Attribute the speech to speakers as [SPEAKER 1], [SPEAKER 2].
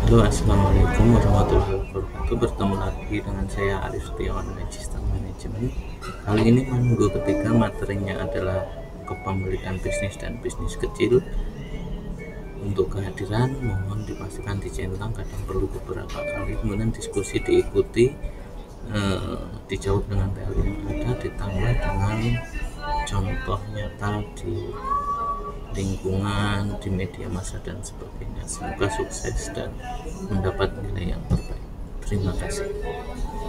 [SPEAKER 1] Halo, assalamualaikum warahmatullahi wabarakatuh. Bertemu lagi dengan saya Arif Setiawan, Magister Manajemen. Kali ini minggu ketiga, materinya adalah kepemilikan bisnis dan bisnis kecil. Untuk kehadiran mohon dipastikan dicentang, kadang perlu beberapa kali, kemudian diskusi diikuti, dijawab dengan teori yang ada, ditambah dengan contoh nyata di lingkungan, di media massa dan sebagainya. Semoga sukses dan mendapat nilai yang terbaik. Terima kasih.